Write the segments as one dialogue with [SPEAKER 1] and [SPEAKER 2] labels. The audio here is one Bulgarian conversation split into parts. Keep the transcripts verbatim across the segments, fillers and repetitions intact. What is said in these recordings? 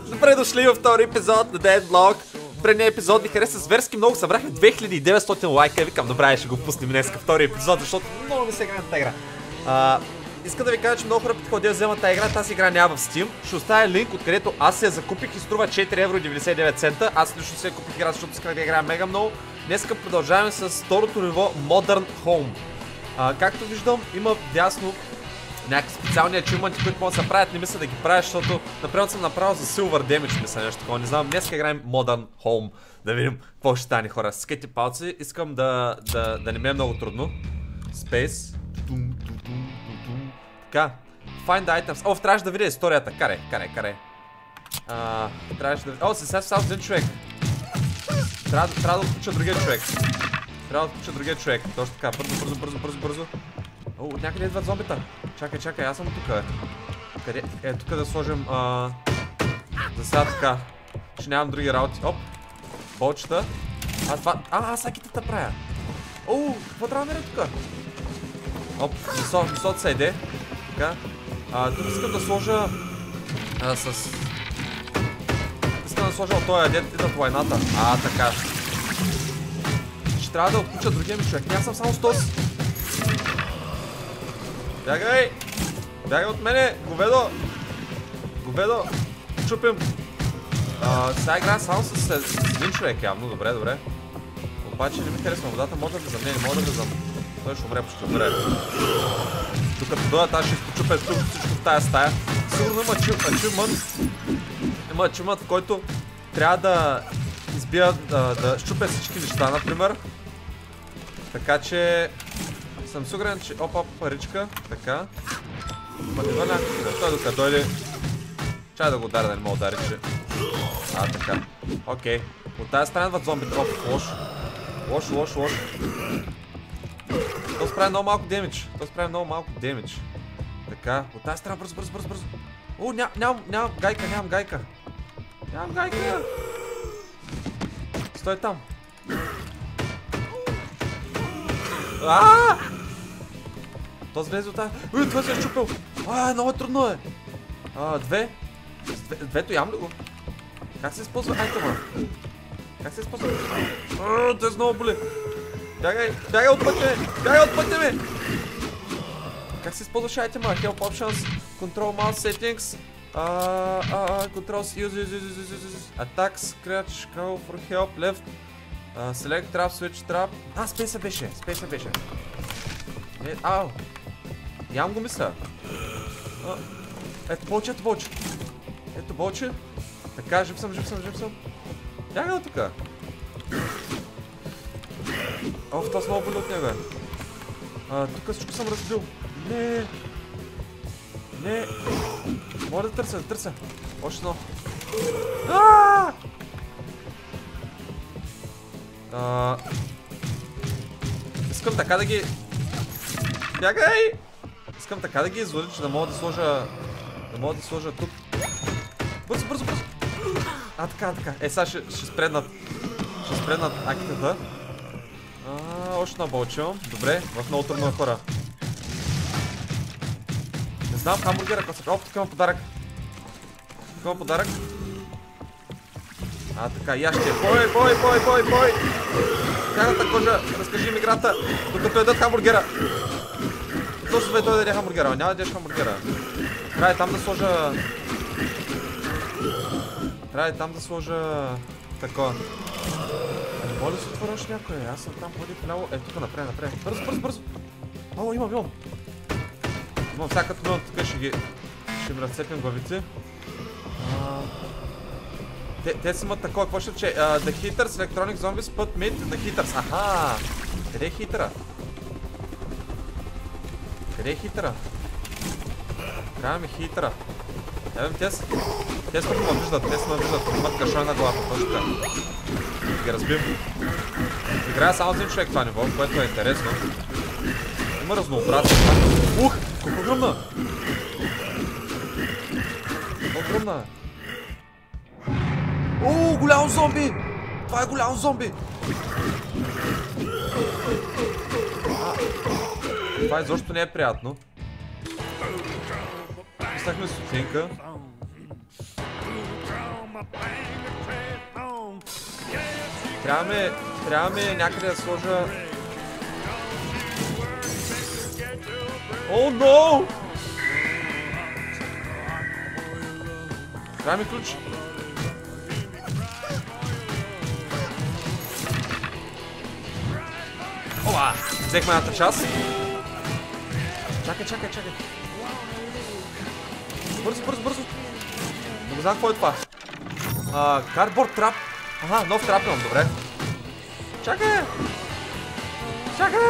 [SPEAKER 1] Добре дошли във втори епизод на Dead Block. Предния епизод ни хареса зверски много, събрахме две хиляди и деветстотин лайка и викам, добре, ще го пуснем днеска втори епизод, защото много ми се играе на тази игра. А, искам да ви кажа, че много хора питаха да взема тази игра, тази игра няма в Steam. Ще оставя линк, откъдето аз се я закупих и струва четири евро и деветдесет и девет цента. Аз лично се я купих игра, защото исках да играя мега много. Днеска продължаваме с второто ниво Modern Home. А, както виждам, има дясно някакви специални ачивменти, които могат да се правят, не мисля да ги правя, защото например съм направил за Silver Damage, мисля нещо такова, не знам, днеска играем Modern Home, да видим какво ще стане, хора. Скайте палци, искам да, да, да не ми е много трудно. Space. Така, Find Items, о, трябваше да видя историята, карай, карай, карай. А, трябваше да видя, о, се сега само един човек. Трябва, трябва да отключа другия човек. Трябва да отключа другия човек, точно така, бързо, бързо, бързо, бързо, бързо. О, от някъде идват зомбита. Чакай, чакай, аз съм тук, бе. Къде? Е, тук да сложим, а... за сега така. Ще нямам други работи. Оп! Болчета. А, това... А, аз акитата правя. О, какво трябва да меря тук? Оп, висото се иде. Така. А, тук искам да сложа... А, с... Искам да сложа от този дет идват войната. А, така. Ще трябва да отключа другия ми човек. Аз съм само с този. Бягай! Бягай от мене! Говедо! Говедо! Чупим! А, сега играя само с, с, с един човек явно. Добре, добре. Обаче не ми харесва водата. Мога да влизам. Не, не мога да влизам. Той ще умре почти. Добре. Докато дойдат, аз ще изпочупя всичко в тая стая. Сигурно има ачивмент. Има ачивмент, в който трябва да избия, да, да щупя всички неща, например. Така че... съм сигурен, че... Опа, паричка. Така. Ма не върна. Той докато дойде. Чай да го ударя, да не мога удари, че... А, така. Окей. От тази страна идват зомбите. Оп, лош. Лош, лош, лош. То справи много малко демидж. То справи много малко демидж. Така. От тази страна бързо, бързо, бързо, бързо. О, ням, нямам, нямам гайка, нямам гайка. Нямам гайка. Стой там. Аааа! Този влезе от тази... Уй, това се е щупил! А, много трудно е! А, две? Двето ям ли го? Как се използва айтема? Как се използва? Ааа, това е много боли! Бягай! Бягай от пътя ми! Бягай от пътя ми! Как се използваше айтема? Help Options, Control Mouse Settings, а, Controls, Use, Use, Use, Use, Use, Attack, Scratch, Call for Help, Left, Select Trap, Switch Trap. А, спейса беше, спейса беше. Е, ау! Нямам го мисля. А, ето болче, ето болче. Ето болче. Така, жив съм, жив съм, жив съм. Бягай от тука. Оф, това с много боли от него е. А, тук всичко съм разбил. Не. Не. Мога да търся, да търся. Още едно. Аааа! А... Искам така да ги... Бягай! Искам така да ги излъжа, че да мога да сложа... Да мога да сложа тук. Бързо, бързо, бързо! А, така, така. Е, сега ще, ще спреднат... Ще спреднат акитата. А, още едно болчевам. Добре, в много трудно е, хора. Не знам хамбургера, какво се... Оп, тук има подарък. Тук има подарък. А, така, я ще... Бой, бой, бой, бой, бой! Тяхната кожа, разкажи им играта, докато ядат хамбургера. Точно бе той да яде хамбургера, няма да ядеш хамбургера. Трябва и там да сложа... Трябва и там да сложа... Такова. А не мога ли да се отворя още някой? Аз съм там, ходи вляво. Е, тук напред, напред. Бързо, бързо, бързо! О, имам, имам! Имам, сега като имам тук ще ги... Ще ми разцепим главите. Те, те си имат такова, какво ще че? Uh, the hitters, electronic zombies, put meat, the hitters. Аха! Къде е хитъра? Къде е хитъра? Трябва ми хитъра. Ебем, те са... Те са ме виждат, те са ме виждат. Имат кашой на главата, точно така. Ги разбим. Играя само един човек това ниво, което е интересно. Има разнообразие. Ух! Колко огромна! Колко огромна е! О, голямо зомби! Това е голямо зомби! А, това изобщо не е приятно. Писахме стотинка. Трябва ми, трябва ми някъде да сложа... О, но! Трябва ми ключ. Ова! Взехме едната част. Чакай, чакай, чакай. Бързо, бързо, бързо. Не го знам какво е това. А, cardboard trap. Ага, нов трап имам, добре. Чакай! Чакай!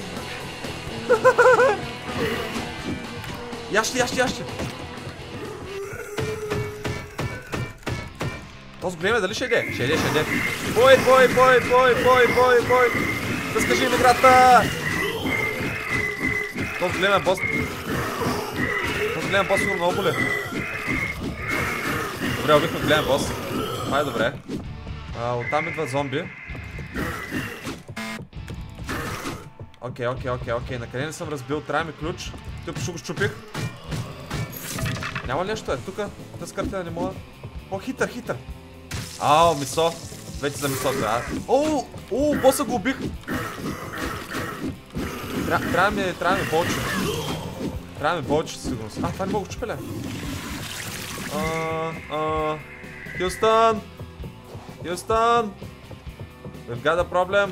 [SPEAKER 1] Яще, яще, яще! Този големия дали ще иде? Ще иде, ще иде. Бой, бой, бой, бой, бой, бой, бой! Разкажи им играта! Този големия бос... Този големия бос сигурно много боле. Добре, убихме големия бос. Това е добре. А, оттам идват зомби. Окей, окей, окей, окей. Накъде не съм разбил? Трябва ми ключ. Тук ще го щупих. Няма ли нещо? Е, тука. Тази картина не мога. О, хитър, хитър. Ао, мисо. Вече за мисо трябва. О, о, боса го убих. Трябва ми, трябва ми болче. Трябва ми болче със сигурност. А, това не мога го чупеля. А, Хюстън! Хюстън! We've got a problem.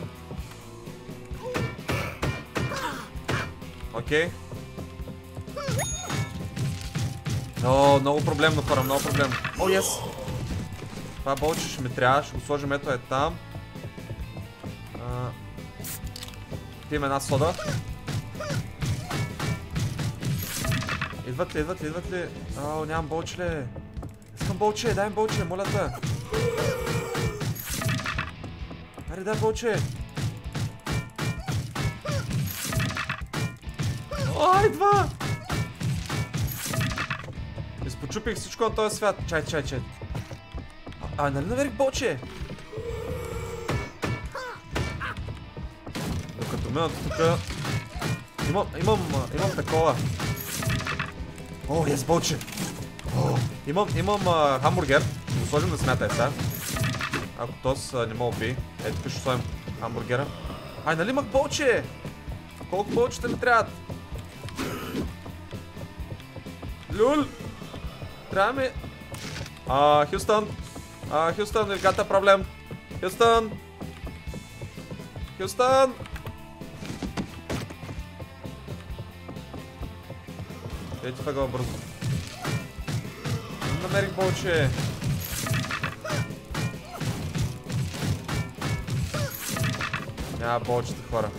[SPEAKER 1] Окей. О, много проблемно хора, много проблемно. О, ес! Това болче ще ми трябва, ще го сложим, ето е там. Пием една сода. Идват ли, идват ли, идват ли? О, нямам болче ли? Искам болче, дай ми болче, моля те. Аре, дай болче. О, идва! Изпочупих всичко на този свят. Чай, чай, чай. А, а нали наверих болче? Докато мина тук... Имам, имам, имам такова. О, ес болче. О, имам, имам а, хамбургер. Ще го сложим да смятай сега. Ако тос а, не мога би. Ето тук ще сложим хамбургера. Ай, нали имах болче? Колко болчета ми трябват? Люл! Трябва ми... А, Хюстън! А, Хюстън, we've got a problem. Хюстън! Хюстън! Ето въгъл бързо. Намерих болче. Няма болчета, хора.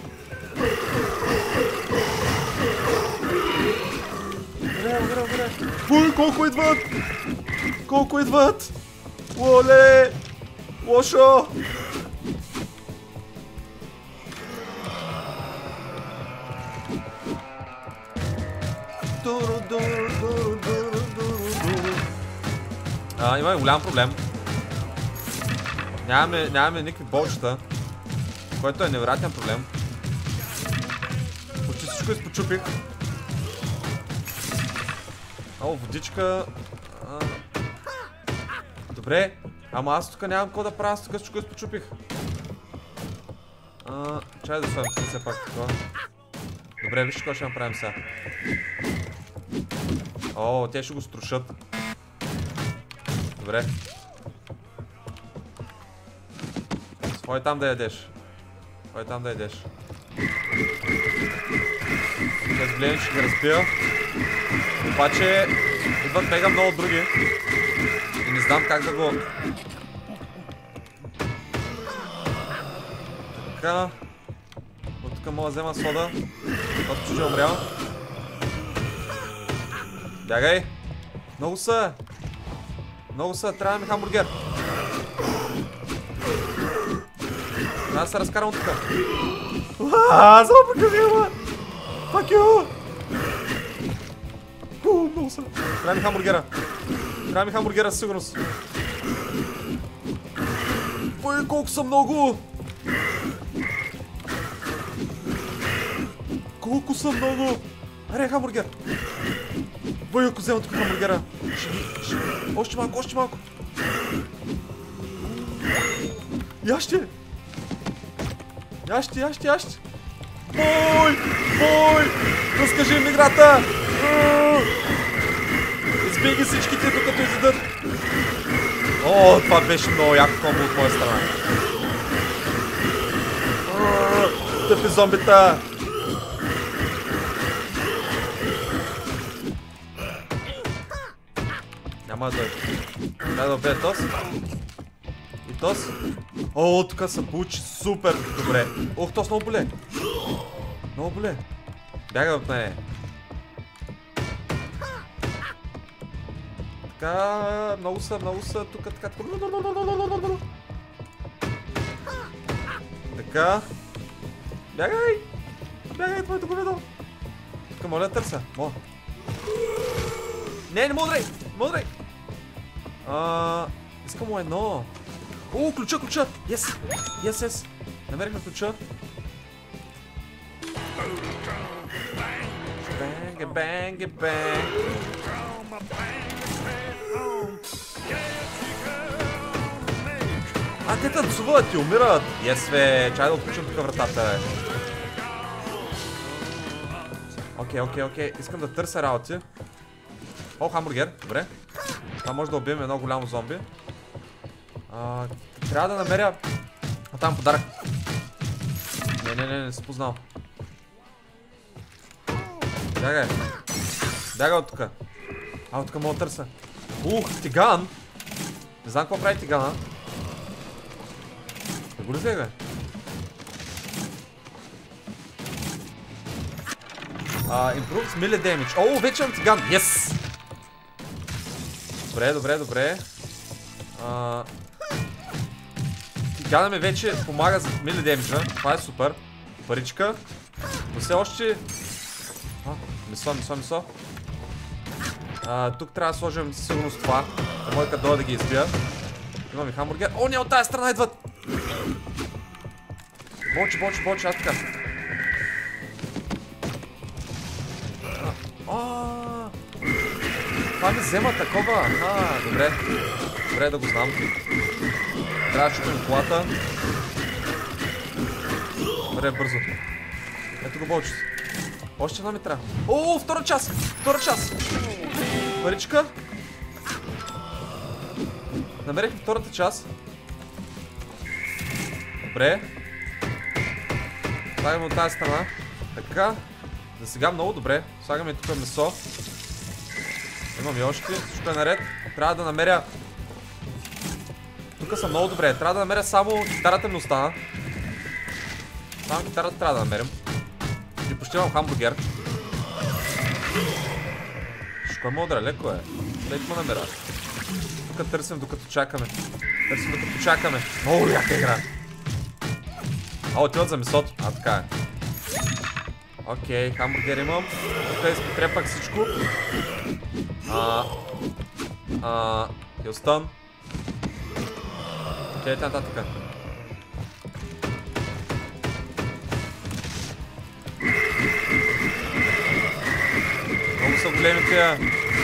[SPEAKER 1] Горе, горе, горе. Ой, колко идват! Колко идват! Оле! Лошо! А, имаме голям проблем. Нямаме, нямаме никакви болчета, което е невероятен проблем. Почти всичко изпочупих. О, водичка. А... Добре, ама аз тук нямам какво да правя, аз тук всичко изпочупих. А, чай да слагам тук все пак такова. Добре, виж какво ще направим сега. О, те ще го струшат. Добре. Хой там да ядеш. Хой там да ядеш. Тези големи ще ги разбия. Обаче идват мега много други. И не знам как да го... Така. От тук мога да взема сода. Защото чужи е умрял. Бягай! Много са! Много са! Трябва ми хамбургер! Трябва да се разкарам тук. Ааа! Само покажи, ама! Fuck you! Уу, много са! Трябва ми хамбургера! Трябва ми хамбургера със сигурност! Ой, колко са много! Колко са много! Аре, хамбургер! Бой, ако взема тук хамбургера! Ще... Ще... Още малко, още малко! Яще! Яще, яще, яще! Бой! Бой! Разкажи им играта! Избей ги всичките, докато изядат! О, това беше много яко комбо от моя страна. Тъпи зомбита! Няма да дойде. Трябва да убие тос. И тос. О, тук се получи супер добре. Ох, тос много боле. Много боле. Бягай от нея. Така, много са, много са, тук, така, така. Така. Бягай! Бягай, твоето говедо! Тук моля да търся. Мога. Не, не мога дрей! Мога дрей! А, искам му едно. О, ключа, ключа! Yes! Yes, yes! Намерихме ключа. Бенге, бенге, бенг! А, те танцуват и умират! Yes, бе! Чай да отключим тук вратата, бе. Окей, окей, окей. Искам да търся работи. О, хамбургер. Добре. Това може да убием едно голямо зомби. А, трябва да намеря... А, там подарък. Не, не, не, не си познал. Бягай. Бягай от тука. А, от тука мога да търся. Ух, тиган! Не знам какво прави тигана. Не го ли взех, бе? Uh, improves melee damage. О, вече имам тиган. Yes! Добре, добре, добре. Uh, тигана ми вече помага за melee damage. Това е супер. Паричка. Но все още... А, мисо, мисо, мисо. Uh, тук трябва да сложим сигурност това. Да мога да дойда да ги избия. Имам и хамбургер. О, не, от тази страна идват! Бочи, бочи, бочи, аз така. Ааа, това ми взема такова. А, добре. Добре да го знам. Трябва да чупим колата. Добре, бързо. Ето го болчето. Още едно ми трябва. О, втора част! Втора част! Паричка. Намерихме втората част. Добре. Слагаме от тази страна. Така. За сега много добре. Слагаме тук месо. Имам и още. Всичко е наред. Трябва да намеря... Тук са много добре. Трябва да намеря само... Китарата ми остана. Само китарата трябва да намерим. И почти имам хамбургер. Всичко е модра, леко е. Леко ме намеря. Тук търсим докато чакаме. Търсим докато чакаме. Много яка игра. А, отиват за месото. А, така е. Окей, хамбургер имам. Тук изпотрепах всичко. А... А... Хилстън. Окей, тя нататък. Много са големи тия.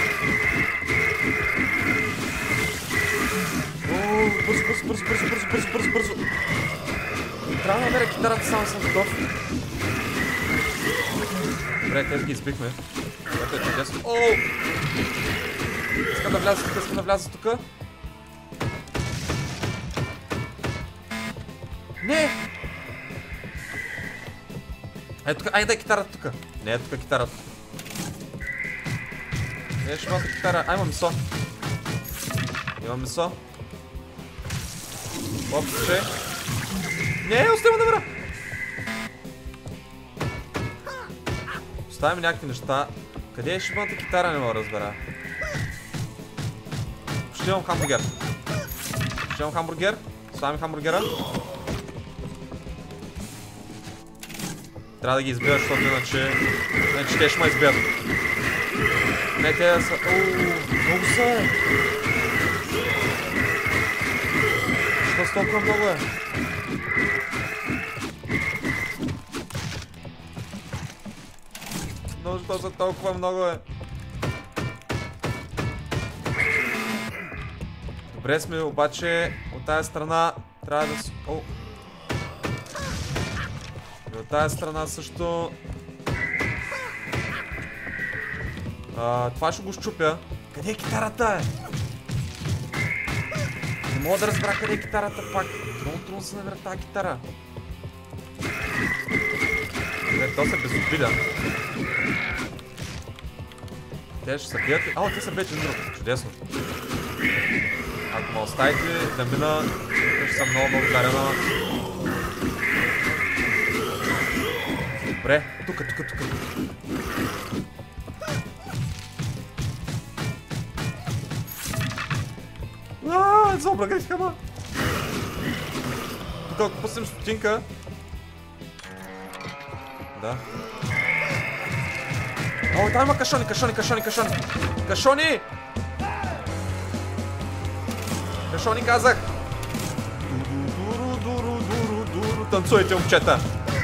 [SPEAKER 1] Ооо, бързо, бързо, бързо, бързо, бързо, бързо, бързо, бързо. Трябва да намеря китарата, само съм готов. Добре, тези ги избихме. Ето е чудесно. Ооо! Искам да вляза тук, искам да вляза тук. Не! Ето тук, айде дай китарата тук. Не, е тук китарата. Не, ще имам китара. А, имам месо. Имам месо. Опче. Не, оставям да върна. Оставим някакви неща. Къде е шибаната китара, не мога да разбера. Ще имам хамбургер. Ще имам хамбургер. Оставям хамбургера. Трябва да ги избия, защото иначе... Иначе те ще ме избият. Не, те са... Ооо, много са! Що с толкова много е? Но що са толкова много е? Добре сме, обаче от тази страна трябва да... О! И от тази страна също... А, това ще го щупя. Къде е китарата, е? Не мога да разбера къде е китарата пак. Много трудно се намира тази китара. Не, то се безобиден. Те ще се бият. Ало, те се бият един друг. Чудесно. Ако ме оставите да мина, ще съм много благодарена. Добре, тука, тука, тука. Аааа, заоблагах хама. Тук ако пуснем стотинка. Да. О, там има кашони, кашони, кашони, кашони. Кашони! Кашони казах! Дуру, дуру, дуру, дуру. Танцуйте, момчета!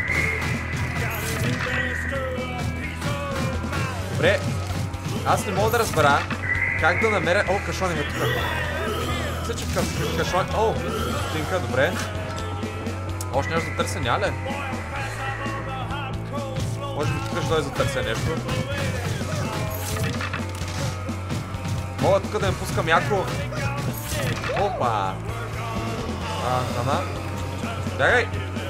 [SPEAKER 1] Добре. Аз не мога да разбера как да намеря... О, кашони е тук. Мисля, че в кашони... О, стотинка, добре. Още нещо да търся, няма ли? Може би тук ще дойде за търся нещо. Мога тук да им пускам яко. Опа! А, храна. Бягай!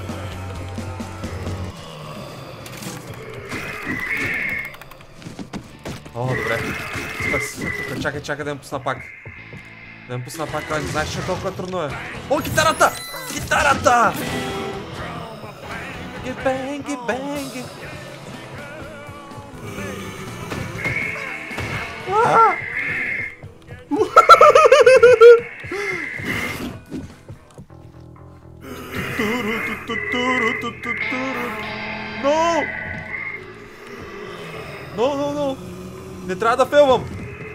[SPEAKER 1] О, добре. Тук, чакай, чакай да им пусна пак. Да им пусна пак, не знаеш, че толкова трудно е. О, китарата! Китарата! Гибенги, бенги! Но! Но, но, но! Не трябва да фелвам!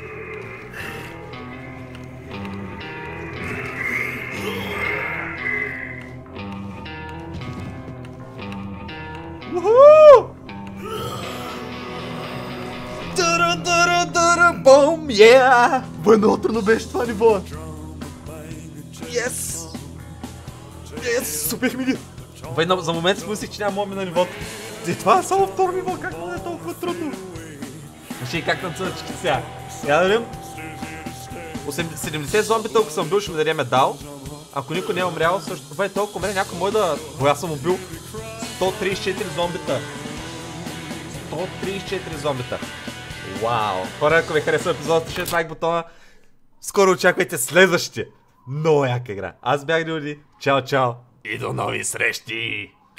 [SPEAKER 1] Уху! Дара-дара-дара бом, yeah! Бе, много трудно беше това ниво! Yes! Yes! Убихме ги! Бе, за момент си мислих, че няма мога на нивото. И това е само второ ниво, как не е толкова трудно? Вижте и как танцуват чики сега. Я да видим. седемдесет зомби толкова съм бил, ще ми даде медал. Ако никой не е умрял, също... Бе, толкова умре, някой може да... Бо аз съм убил сто тридесет и четири зомбита. сто тридесет и четири зомбита. Вау! Хора, ако ви харесва епизода, тъжете лайк бутона. Скоро очаквайте следващите. Много яка игра. Аз бях Дюди. Чао, чао. И до нови срещи!